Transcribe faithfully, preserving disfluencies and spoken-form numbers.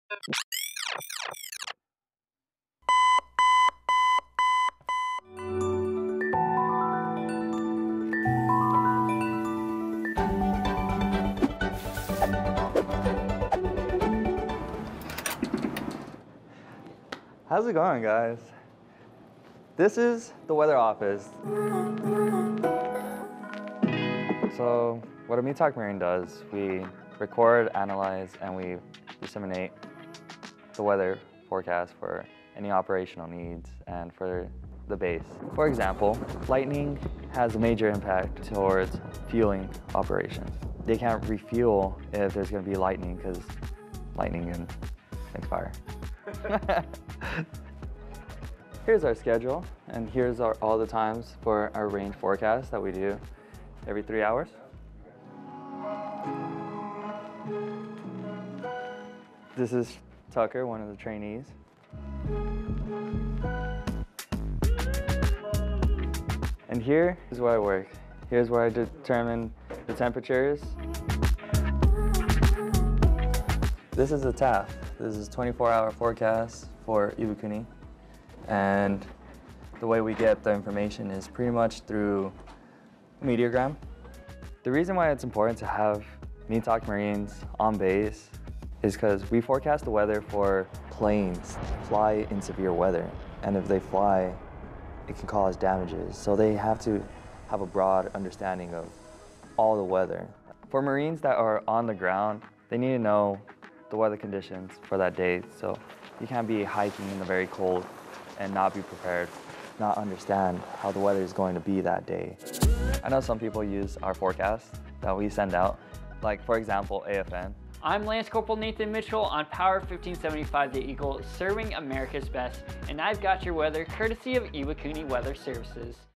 How's it going, guys? This is the weather office. So what a METOC Marine does, we record, analyze, and we disseminate the weather forecast for any operational needs and for the base. For example, lightning has a major impact towards fueling operations. They can't refuel if there's going to be lightning because lightning can make fire. Here's our schedule, and here's our, all the times for our range forecast that we do every three hours. This is Tucker, one of the trainees. And here is where I work. Here's where I determine the temperatures. This is the T A F. This is twenty-four hour forecast for Iwakuni. And the way we get the information is pretty much through meteogram. The reason why it's important to have METOC Marines on base is because we forecast the weather for planes fly in severe weather. And if they fly, it can cause damages. So they have to have a broad understanding of all the weather. For Marines that are on the ground, they need to know the weather conditions for that day. So you can't be hiking in the very cold and not be prepared, not understand how the weather is going to be that day. I know some people use our forecast that we send out, like for example, A F N. I'm Lance Corporal Nathan Mitchell on Power fifteen seventy-five The Eagle, serving America's best, and I've got your weather courtesy of Iwakuni Weather Services.